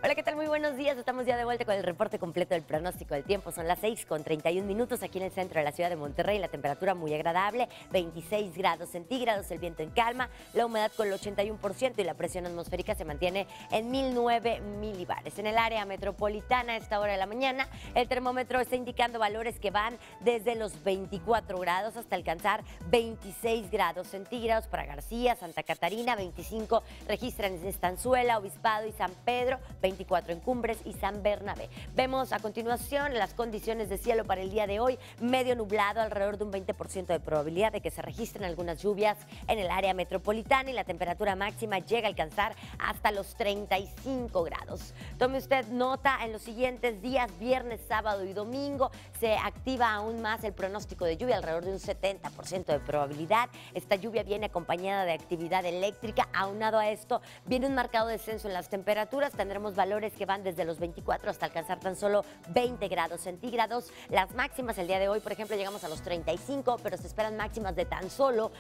Hola, ¿qué tal? Muy buenos días. Estamos ya de vuelta con el reporte completo del pronóstico del tiempo. Son las 6:31 aquí en el centro de la ciudad de Monterrey. La temperatura muy agradable, 26 grados centígrados, el viento en calma, la humedad con el 81% y la presión atmosférica se mantiene en 1009 milibares. En el área metropolitana a esta hora de la mañana, el termómetro está indicando valores que van desde los 24 grados hasta alcanzar 26 grados centígrados para García, Santa Catarina, 25 registran en Estanzuela, Obispado y San Pedro, 24 en Cumbres y San Bernabé. Vemos a continuación las condiciones de cielo para el día de hoy, medio nublado, alrededor de un 20% de probabilidad de que se registren algunas lluvias en el área metropolitana y la temperatura máxima llega a alcanzar hasta los 35 grados. Tome usted nota, en los siguientes días, viernes, sábado y domingo, se activa aún más el pronóstico de lluvia, alrededor de un 70% de probabilidad. Esta lluvia viene acompañada de actividad eléctrica. Aunado a esto, viene un marcado descenso en las temperaturas. Tendremos valores que van desde los 24 hasta alcanzar tan solo 20 grados centígrados. Las máximas el día de hoy, por ejemplo, llegamos a los 35, pero se esperan máximas de tan solo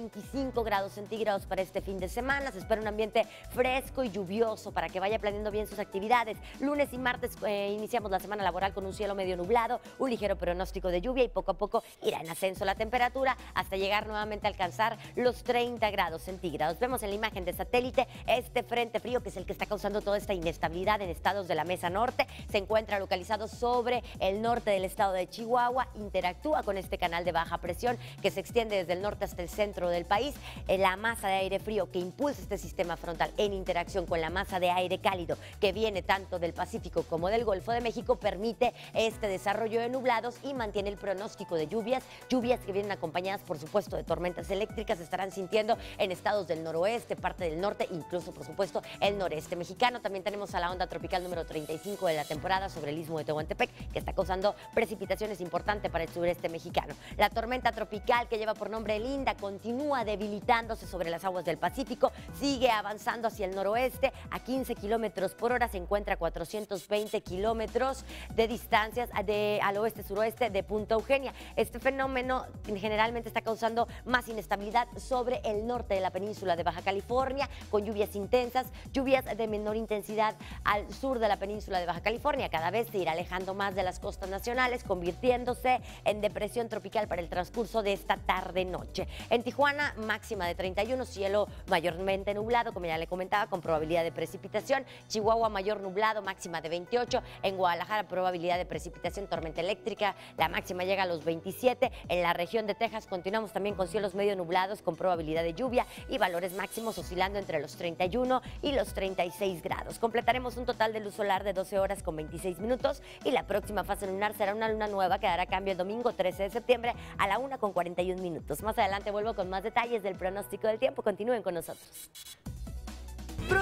25 grados centígrados para este fin de semana. Se espera un ambiente fresco y lluvioso para que vaya planeando bien sus actividades. Lunes y martes iniciamos la semana laboral con un cielo medio nublado, un ligero pronóstico de lluvia y poco a poco irá en ascenso la temperatura hasta llegar nuevamente a alcanzar los 30 grados centígrados. Vemos en la imagen de satélite este frente frío que es el que está causando toda esta inestabilidad en estados de la Mesa Norte. Se encuentra localizado sobre el norte del estado de Chihuahua, interactúa con este canal de baja presión que se extiende desde el norte hasta el centro del país. La masa de aire frío que impulsa este sistema frontal en interacción con la masa de aire cálido que viene tanto del Pacífico como del Golfo de México permite este desarrollo de nublados y mantiene el pronóstico de lluvias que vienen acompañadas, por supuesto, de tormentas eléctricas. Se estarán sintiendo en estados del noroeste, parte del norte, incluso, por supuesto, el noreste mexicano. También tenemos a la onda tropical número 35 de la temporada sobre el istmo de Tehuantepec, que está causando precipitaciones importantes para el sureste mexicano. La tormenta tropical que lleva por nombre Linda continúa debilitándose sobre las aguas del Pacífico, sigue avanzando hacia el noroeste a 15 kilómetros por hora, se encuentra a 420 kilómetros de distancias al oeste-suroeste de Punta Eugenia. Este fenómeno generalmente está causando más inestabilidad sobre el norte de la península de Baja California, con lluvias intensas, lluvias de menor intensidad al sur de la península de Baja California. Cada vez se irá alejando más de las costas nacionales, convirtiéndose en depresión tropical para el transcurso de esta tarde-noche. En Tijuana, máxima de 31, cielo mayormente nublado, como ya le comentaba, con probabilidad de precipitación. Chihuahua, mayor nublado, máxima de 28. En Guadalajara, probabilidad de precipitación, tormenta eléctrica, la máxima llega a los 27. En la región de Texas continuamos también con cielos medio nublados, con probabilidad de lluvia y valores máximos oscilando entre los 31 y los 36 grados. Completaremos un total de luz solar de 12 horas con 26 minutos y la próxima fase lunar será una luna nueva que dará cambio el domingo 13 de septiembre a la 1:41. Más adelante vuelvo con más detalles del pronóstico del tiempo. Continúen con nosotros.